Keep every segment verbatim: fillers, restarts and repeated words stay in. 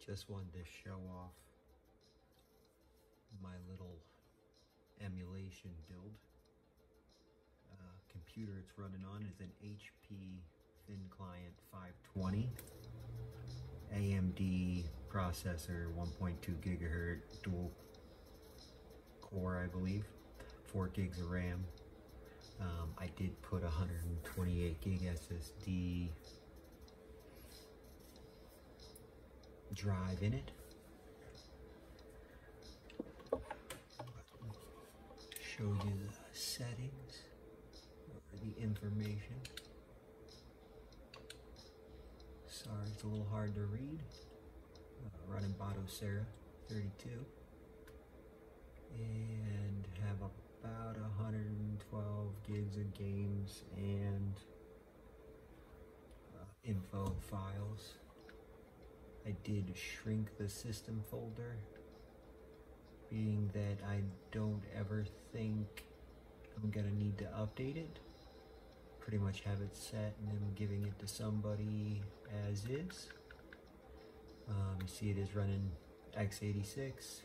Just wanted to show off my little emulation build. Uh, computer it's running on is an H P Thin Client five twenty, A M D processor, one point two gigahertz, dual core I believe, four gigs of RAM. Um, I did put one hundred twenty-eight gig S S D drive in it. Show you the settings or the information. Sorry, it's a little hard to read. Uh, running Batocera thirty-two and have about one hundred twelve gigs of games and uh, info files. I did shrink the system folder, being that I don't ever think I'm gonna need to update it. Pretty much have it set and then giving it to somebody as is. Um, you see it is running x eighty-six,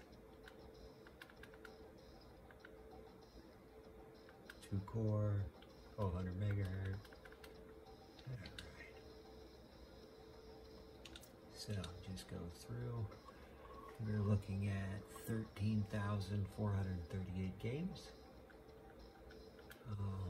two core, twelve hundred megahertz. So just go through. We're looking at thirteen thousand four hundred thirty-eight games. Uh,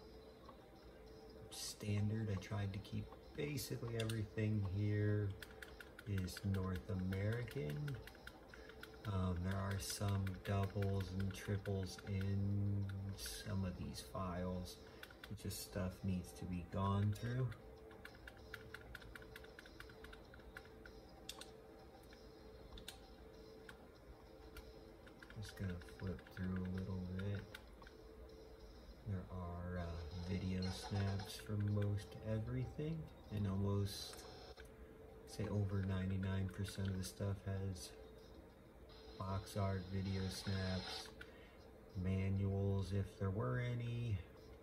standard, I tried to keep basically everything here is North American. Um, there are some doubles and triples in some of these files. It just stuff needs to be gone through. Just gonna flip through a little bit. There are uh, video snaps for most everything, and almost, say over ninety-nine percent of the stuff has box art, video snaps, manuals if there were any.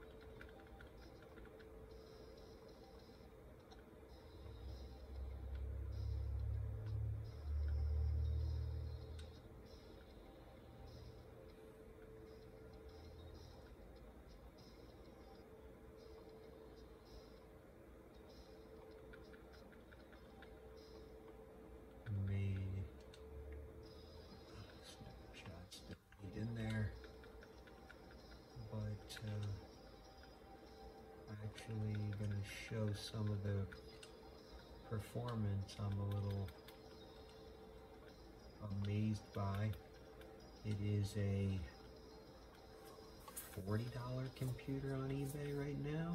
In there, but uh, actually going to show some of the performance I'm a little amazed by. It is a forty dollar computer on eBay right now,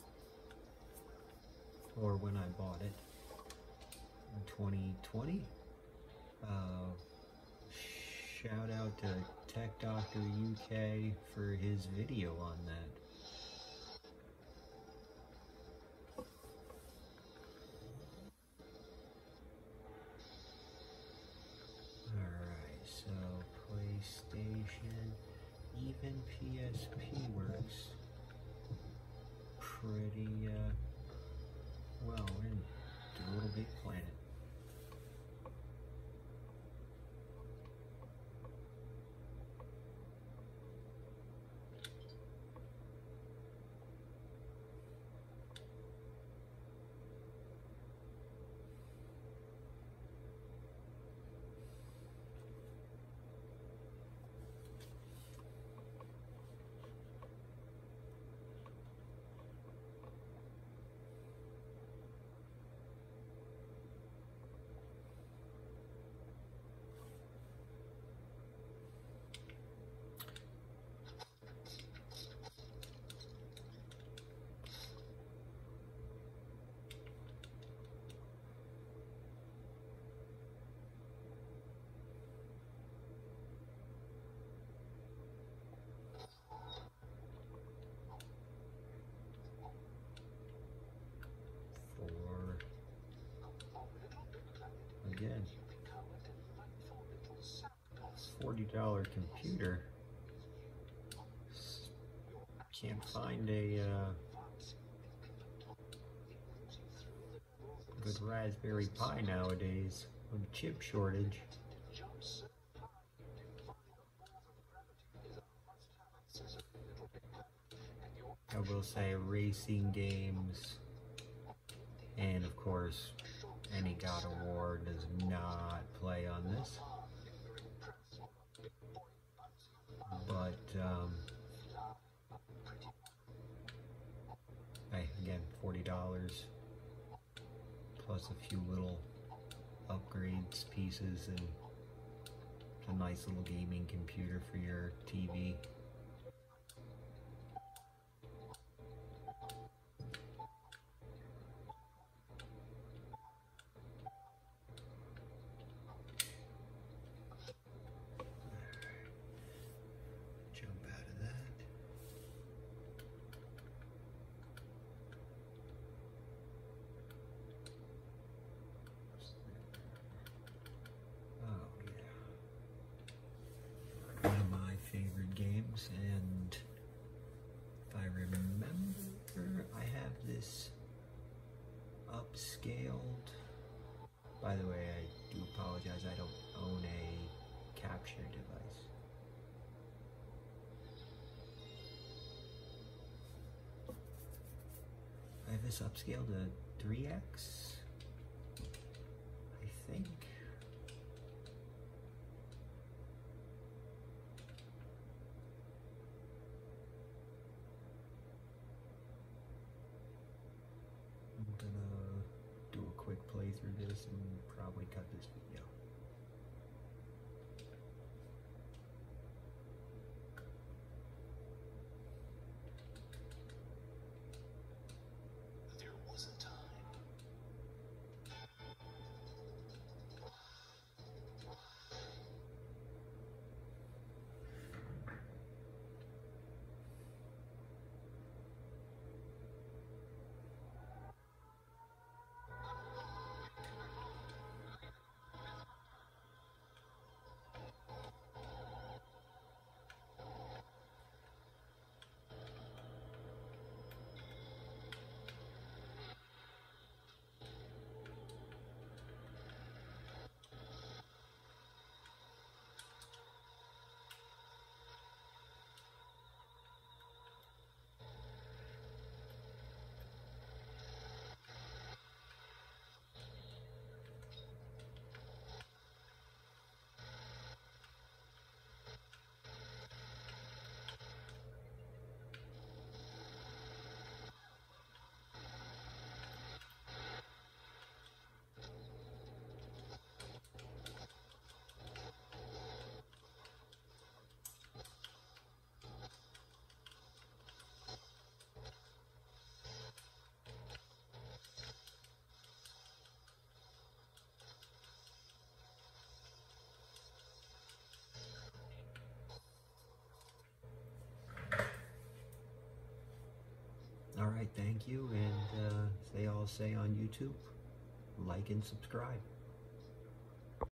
or when I bought it in twenty twenty. Uh, shout out to Tech Doctor U K for his video on that. Alright, so PlayStation, even P S P works pretty uh, well. We're in a Little Big Planet. Again, forty dollar computer. Can't find a uh, good Raspberry Pi nowadays with a chip shortage. I will say racing games, and of course any God of War does not play on this. But um, hey, again, forty dollars plus a few little upgrades pieces, and a nice little gaming computer for your T V. Jump out of that. Oh yeah. One of my favorite games, and if I remember, I have this upscaled. By the way, I do apologize, I don't own a capture device. I have this upscaled to three X, I think. I'm gonna do a quick playthrough of this and probably cut this video. There was a time. Alright, thank you, and uh, as they all say on YouTube, like and subscribe.